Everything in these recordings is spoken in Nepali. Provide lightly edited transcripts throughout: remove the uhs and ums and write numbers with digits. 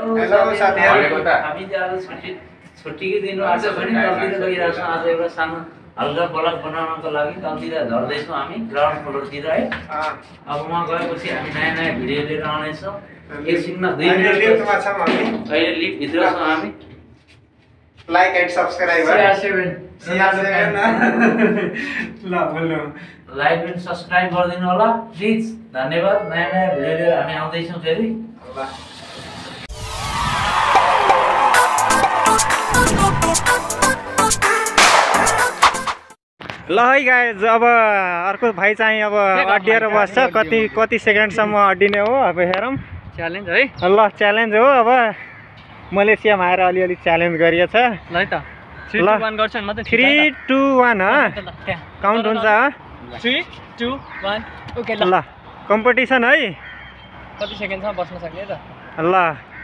हेलो साथीहरु हामी चाहिँ आज छुट्टीको दिन आज पनि तलतिर गइरहेको छौँ। आज एउटा सानो हल्का ब्लग बनाउनको लागि तलतिर झर्दैछौँ हामी ग्राउन्ड फ्लोरतिर है। अब वहाँ गएपछि हामी नयाँ नयाँ भिडियो लिएर आउनेछौँ। एकछिनमा 2 मिनेट लिफ्टमा छौँ हामी। अहिले लिफ्ट भित्र छौँ हामी। लाइक एन्ड सब्स्क्राइब ल बोल्नु लाइक एन्ड सब्स्क्राइब गरिदिनु होला प्लिज। धन्यवाद। नयाँ नयाँ भिडियो लिएर हामी आउँदैछौँ फेरि। ल है गाइज, अब अर्को भाइ चाहिँ अब अड्डिएर बस्छ। कति सेकेन्डसम्म अड्डिने हो अब हेरौँ। च्यालेन्ज है। ल च्यालेन्ज हो। अब मलेसियामा आएर अलिअलि च्यालेन्ज गरिएछ। ल है त 3 2 1 गर्छन् मात्रै। 3 2 1 काउन्ट हुन्छ। 3 2 1 ओके। ल कम्पिटिसन है। कति सेकेन्डसम्म बस्न सक्ने त? ल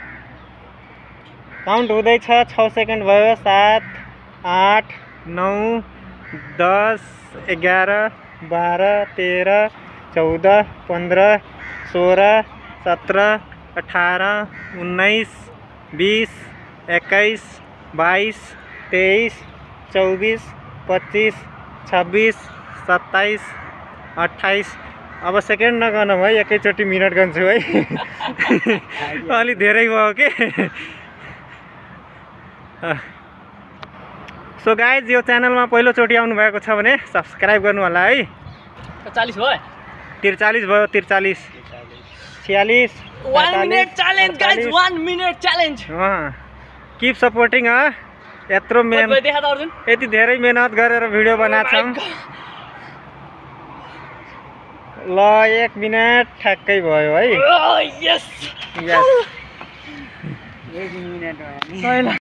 काउन्ट हुँदैछ। 6 सेकेन्ड भयो। 7 8 9 10 11 12 13 14 15 16 17 18 19 20 21 22 23 24 25 26 27 28। अब सेकेन्ड नगर्नु है, एकैचोटि मिनट गर्छु है। अलि धेरै भयो के। सो गाइज, यो च्यानलमा पहिलोचोटि आउनु भएको छ भने सब्सक्राइब गर्नु होला है। 40 भयो। 43 भयो। 43 46 1 minute challenge guys. 1 minute challenge. Keep supporting. यत्रो मेहनत, देखा त अर्जुन, यति धेरै मेहनत गरेर भिडियो बनाएको छौँ। ल 1 मिनट ठ्याक्कै भयो है। यस यस 1 मिनेट भयो।